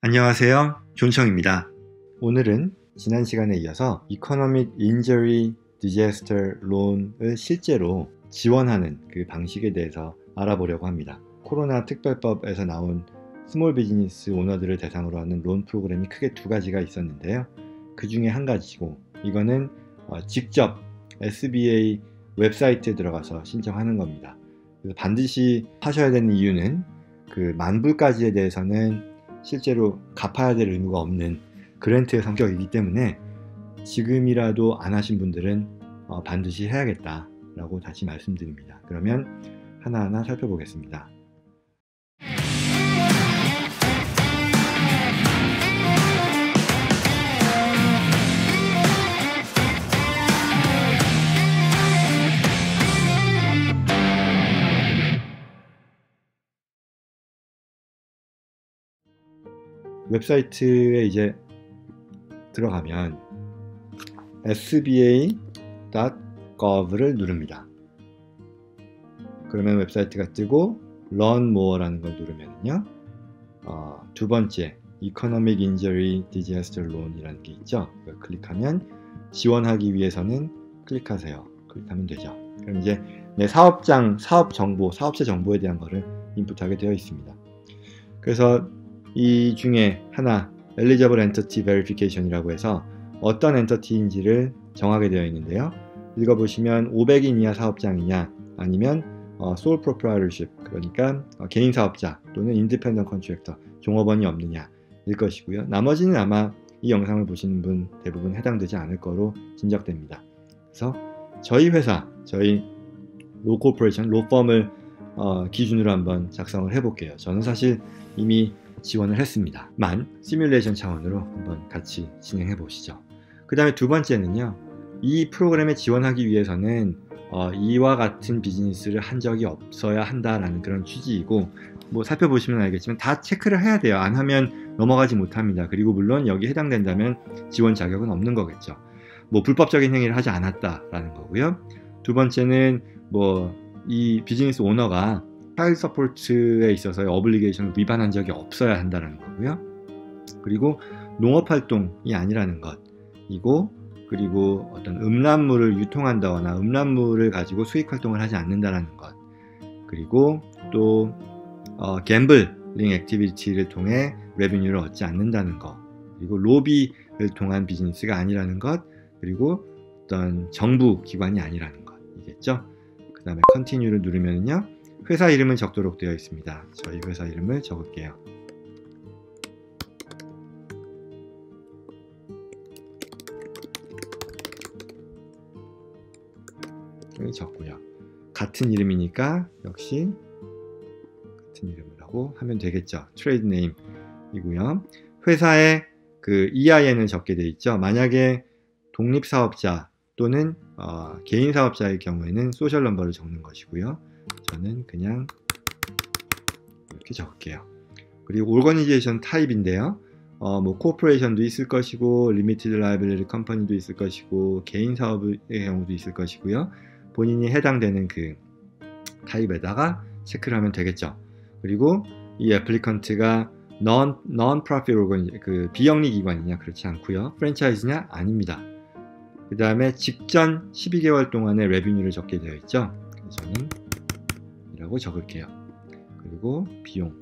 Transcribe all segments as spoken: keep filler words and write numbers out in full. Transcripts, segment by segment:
안녕하세요. 존청입니다. 오늘은 지난 시간에 이어서 Economic Injury Disaster Loan을 실제로 지원하는 그 방식에 대해서 알아보려고 합니다. 코로나 특별법에서 나온 스몰 비즈니스 오너들을 대상으로 하는 론 프로그램이 크게 두 가지가 있었는데요. 그 중에 한 가지고 이거는 직접 에스비에이 웹사이트에 들어가서 신청하는 겁니다. 그래서 반드시 하셔야 되는 이유는 그 만불까지에 대해서는 실제로 갚아야 될 의무가 없는 그랜트의 성격이기 때문에 지금이라도 안 하신 분들은 어, 반드시 해야겠다 라고 다시 말씀드립니다. 그러면 하나하나 살펴보겠습니다. 웹사이트에 이제 들어가면 에스비에이 닷 gov를 누릅니다. 그러면 웹사이트가 뜨고 Learn More라는 걸 누르면요, 어, 두 번째 Economic Injury Disaster Loan이라는 게 있죠. 그걸 클릭하면 지원하기 위해서는 클릭하세요. 클릭하면 되죠. 그럼 이제 내 사업장, 사업 정보, 사업체 정보에 대한 거를 인풋하게 되어 있습니다. 그래서 이 중에 하나 Eligible Entity Verification이라고 해서 어떤 엔터티인지를 정하게 되어 있는데요. 읽어보시면 오백 인 이하 사업장이냐 아니면 어, Sole Proprietorship, 그러니까 어, 개인 사업자 또는 Independent Contractor, 종업원이 없느냐 일 것이고요. 나머지는 아마 이 영상을 보시는 분 대부분 해당되지 않을 거로 짐작됩니다. 그래서 저희 회사, 저희 로 코퍼레이션, 로펌을 어, 기준으로 한번 작성을 해볼게요. 저는 사실 이미 지원을 했습니다. 만 시뮬레이션 차원으로 한번 같이 진행해 보시죠. 그 다음에 두 번째는요, 이 프로그램에 지원하기 위해서는 어, 이와 같은 비즈니스를 한 적이 없어야 한다라는 그런 취지이고, 뭐 살펴보시면 알겠지만 다 체크를 해야 돼요. 안 하면 넘어가지 못합니다. 그리고 물론 여기 해당된다면 지원 자격은 없는 거겠죠. 뭐 불법적인 행위를 하지 않았다라는 거고요. 두 번째는 뭐 이 비즈니스 오너가 차일드 서포트에 있어서의 어블리게이션을 위반한 적이 없어야 한다는 거고요. 그리고 농업활동이 아니라는 것이고, 그리고 어떤 음란물을 유통한다거나 음란물을 가지고 수익활동을 하지 않는다는 것, 그리고 또 어, 갬블링 액티비티를 통해 레비뉴를 얻지 않는다는 것, 그리고 로비를 통한 비즈니스가 아니라는 것, 그리고 어떤 정부 기관이 아니라는 것이겠죠. 그 다음에 컨티뉴를 누르면요, 회사 이름은 적도록 되어 있습니다. 저희 회사 이름을 적을게요. 여기 적고요. 같은 이름이니까 역시 같은 이름이라고 하면 되겠죠. 트레이드 네임이고요. 회사의 그 이아이엔을 적게 되어 있죠. 만약에 독립사업자 또는 어, 개인 사업자의 경우에는 소셜 넘버를 적는 것이고요. 저는 그냥 이렇게 적을게요. 그리고 오거니제이션 타입인데요, 어, 뭐 코퍼레이션도 있을 것이고 리미티드 라이빌리티 컴퍼니도 있을 것이고 개인 사업의 경우도 있을 것이고요. 본인이 해당되는 그 타입에다가 체크를 하면 되겠죠. 그리고 이 애플리컨트가 non, non-profit organ, 그 비영리 기관이냐, 그렇지 않고요. 프랜차이즈냐, 아닙니다. 그 다음에 직전 십이 개월 동안의 레비뉴를 적게 되어 있죠. 저는 이라고 적을게요. 그리고 비용,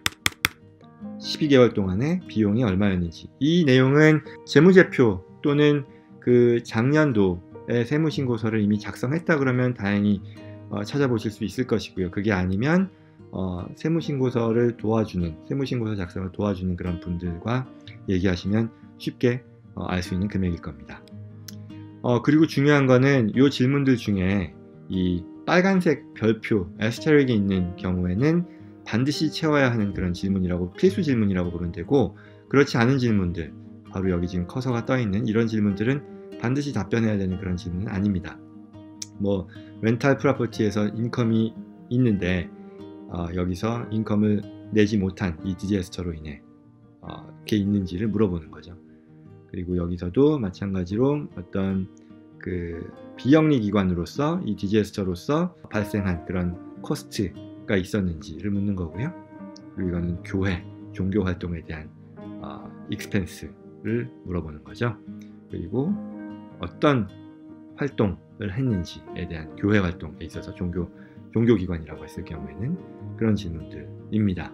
십이 개월 동안의 비용이 얼마였는지, 이 내용은 재무제표 또는 그 작년도의 세무신고서를 이미 작성했다 그러면 다행히 어, 찾아보실 수 있을 것이고요. 그게 아니면 어, 세무신고서를 도와주는, 세무신고서 작성을 도와주는 그런 분들과 얘기하시면 쉽게 어, 알 수 있는 금액일 겁니다. 어, 그리고 중요한 거는 이 질문들 중에 이 빨간색 별표 에스테릭이 있는 경우에는 반드시 채워야 하는 그런 질문이라고, 필수 질문이라고 보면 되고, 그렇지 않은 질문들, 바로 여기 지금 커서가 떠 있는 이런 질문들은 반드시 답변해야 되는 그런 질문은 아닙니다. 뭐 렌탈 프로퍼티에서 인컴이 있는데 어, 여기서 인컴을 내지 못한 이 디제스터로 인해 어, 이렇게 있는지를 물어보는 거죠. 그리고 여기서도 마찬가지로 어떤 그 비영리 기관으로서 이 디제스터로서 발생한 그런 코스트가 있었는지를 묻는 거고요. 그리고 이거는 교회, 종교 활동에 대한 어, expense를 물어보는 거죠. 그리고 어떤 활동을 했는지에 대한 교회 활동에 있어서 종교, 종교기관이라고 했을 경우에는 그런 질문들입니다.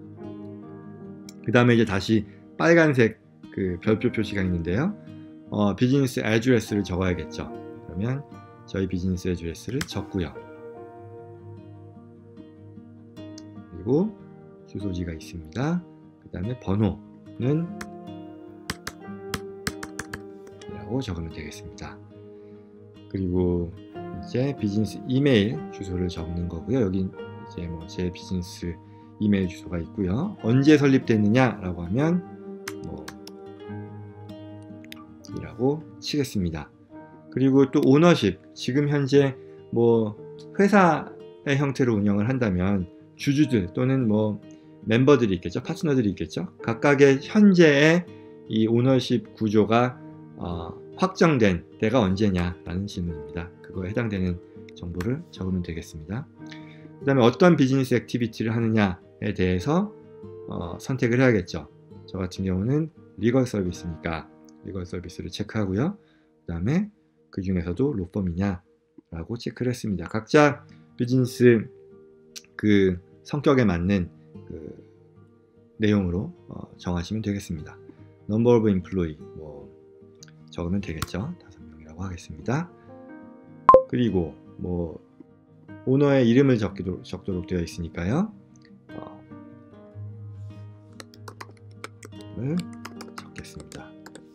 그 다음에 이제 다시 빨간색 그 별표 표시가 있는데요. 어, 비즈니스 애드레스를 적어야겠죠. 그러면 저희 비즈니스 애드레스를 적고요. 그리고 주소지가 있습니다. 그 다음에 번호는 라고 적으면 되겠습니다. 그리고 이제 비즈니스 이메일 주소를 적는 거고요. 여기 이제 뭐 제 비즈니스 이메일 주소가 있고요. 언제 설립됐느냐 라고 하면 뭐 이라고 치겠습니다. 그리고 또 오너십, 지금 현재 뭐 회사의 형태로 운영을 한다면 주주들 또는 뭐 멤버들이 있겠죠. 파트너들이 있겠죠. 각각의 현재의 이 오너십 구조가 어, 확정된 때가 언제냐 라는 질문입니다. 그거에 해당되는 정보를 적으면 되겠습니다. 그 다음에 어떤 비즈니스 액티비티를 하느냐에 대해서 어, 선택을 해야겠죠. 저 같은 경우는 리걸 서비스니까 리걸 서비스를 체크하고요. 그 다음에 그 중에서도 로펌이냐 라고 체크를 했습니다. 각자 비즈니스 그 성격에 맞는 그 내용으로 어, 정하시면 되겠습니다. Number of employee 뭐 적으면 되겠죠. 다섯 명이라고 하겠습니다. 그리고 뭐 오너의 이름을 적기도, 적도록 되어 있으니까요. 어, 적겠습니다.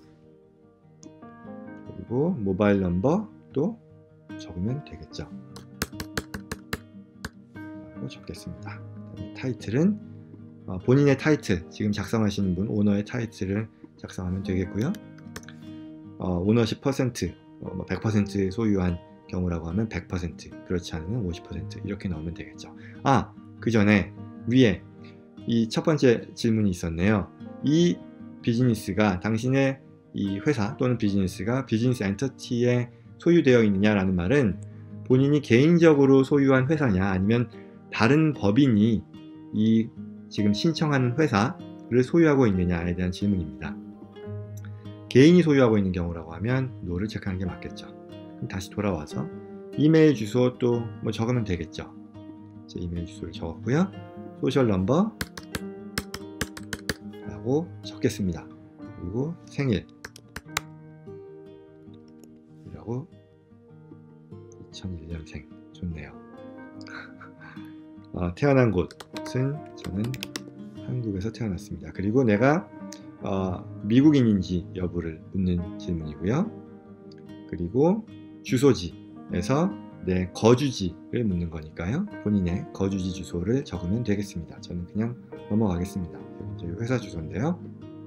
그리고 모바일 넘버도 적으면 되겠죠. 라고 적겠습니다. 그다음에 타이틀은 어, 본인의 타이틀, 지금 작성하시는 분 오너의 타이틀을 작성하면 되겠고요. 어, 오너십 퍼센트, 어, 백 퍼센트 소유한 경우라고 하면 백 퍼센트, 그렇지 않으면 오십 퍼센트 이렇게 넣으면 되겠죠. 아, 그 전에 위에 이 첫 번째 질문이 있었네요. 이 비즈니스가 당신의 이 회사 또는 비즈니스가 비즈니스 엔터티에 소유되어 있느냐라는 말은 본인이 개인적으로 소유한 회사냐 아니면 다른 법인이 이 지금 신청하는 회사를 소유하고 있느냐에 대한 질문입니다. 개인이 소유하고 있는 경우라고 하면 no를 체크하는 게 맞겠죠. 그럼 다시 돌아와서 이메일 주소 또 뭐 적으면 되겠죠. 제 이메일 주소를 적었고요. 소셜 넘버 라고 적겠습니다. 그리고 생일 이라고 이천일 년생 좋네요. 어, 태어난 곳은 저는 한국에서 태어났습니다. 그리고 내가 어, 미국인인지 여부를 묻는 질문이고요. 그리고 주소지에서 내 거주지를 묻는 거니까요. 본인의 거주지 주소를 적으면 되겠습니다. 저는 그냥 넘어가겠습니다. 저희 회사 주소인데요.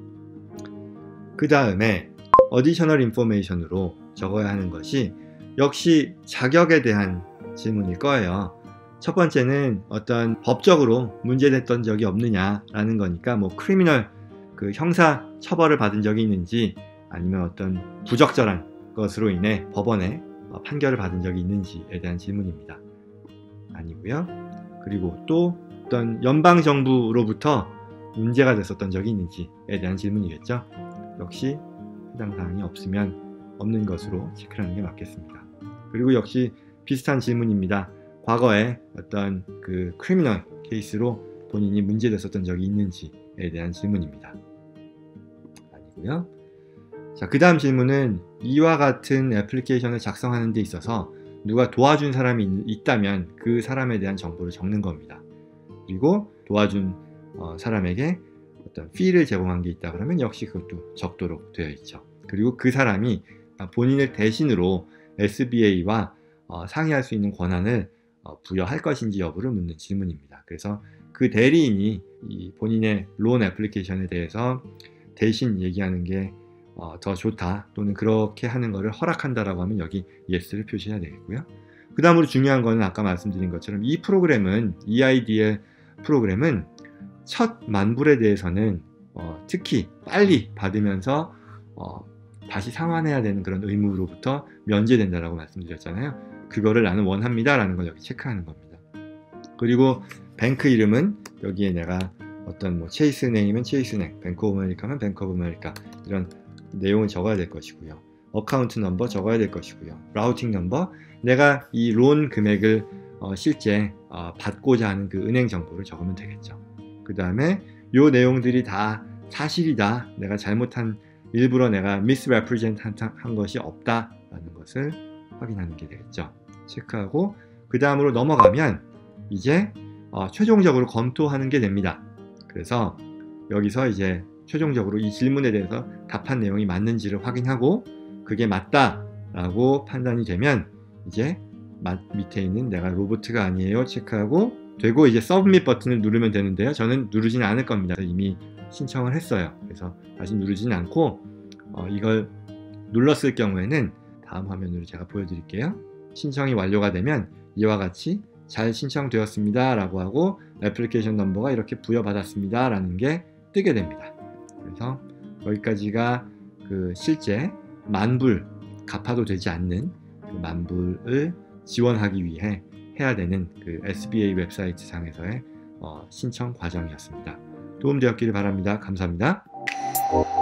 그 다음에 어디셔널 인포메이션으로 적어야 하는 것이 역시 자격에 대한 질문일 거예요. 첫 번째는 어떤 법적으로 문제됐던 적이 없느냐라는 거니까 뭐 크리미널 그 형사 처벌을 받은 적이 있는지 아니면 어떤 부적절한 것으로 인해 법원에 판결을 받은 적이 있는지에 대한 질문입니다. 아니고요. 그리고 또 어떤 연방정부로부터 문제가 됐었던 적이 있는지에 대한 질문이겠죠. 역시 해당 사항이 없으면 없는 것으로 체크를 하는 게 맞겠습니다. 그리고 역시 비슷한 질문입니다. 과거에 어떤 그 크리미널 케이스로 본인이 문제됐었던 적이 있는지에 대한 질문입니다. 아니고요. 자, 그 다음 질문은 이와 같은 애플리케이션을 작성하는 데 있어서 누가 도와준 사람이 있다면 그 사람에 대한 정보를 적는 겁니다. 그리고 도와준 어, 사람에게 어떤 피를 제공한 게 있다 그러면 역시 그것도 적도록 되어 있죠. 그리고 그 사람이 본인을 대신으로 에스비에이와 어, 상의할 수 있는 권한을 어, 부여할 것인지 여부를 묻는 질문입니다. 그래서 그 대리인이 이 본인의 론 애플리케이션에 대해서 대신 얘기하는 게 어, 더 좋다 또는 그렇게 하는 것을 허락한다라고 하면 여기 yes를 표시해야 되겠고요. 그 다음으로 중요한 거는 아까 말씀드린 것처럼 이 프로그램은 이아이디엘 프로그램은 첫 만불에 대해서는 어, 특히 빨리 받으면서 어, 다시 상환해야 되는 그런 의무로부터 면제된다라고 말씀드렸잖아요. 그거를 나는 원합니다 라는 걸 여기 체크하는 겁니다. 그리고 뱅크 이름은 여기에 내가 어떤 뭐 체이스은행이면 체이스은행, 뱅크 오브 아메리카면 뱅크 오브 아메리카 이런 내용을 적어야 될 것이고요. 어카운트 넘버 적어야 될 것이고요. 라우팅 넘버, 내가 이 론 금액을 어, 실제 어, 받고자 하는 그 은행 정보를 적으면 되겠죠. 그 다음에 요 내용들이 다 사실이다, 내가 잘못한, 일부러 내가 misrepresent 한 것이 없다라는 것을 확인하는 게 되겠죠. 체크하고 그 다음으로 넘어가면 이제 어, 최종적으로 검토하는 게 됩니다. 그래서 여기서 이제 최종적으로 이 질문에 대해서 답한 내용이 맞는지를 확인하고 그게 맞다라고 판단이 되면 이제 밑에 있는 내가 로봇가 아니에요 체크하고 되고 이제 서브밋 버튼을 누르면 되는데요. 저는 누르지는 않을 겁니다. 이미 신청을 했어요. 그래서 다시 누르지는 않고 어, 이걸 눌렀을 경우에는 다음 화면으로 제가 보여드릴게요. 신청이 완료가 되면 이와 같이 잘 신청되었습니다 라고 하고 애플리케이션 넘버가 이렇게 부여받았습니다 라는 게 뜨게 됩니다. 그래서 여기까지가 그 실제 만불 갚아도 되지 않는 그 만불을 지원하기 위해 해야 되는 그 에스비에이 웹사이트 상에서의 어, 신청 과정이었습니다. 도움되었기를 바랍니다. 감사합니다.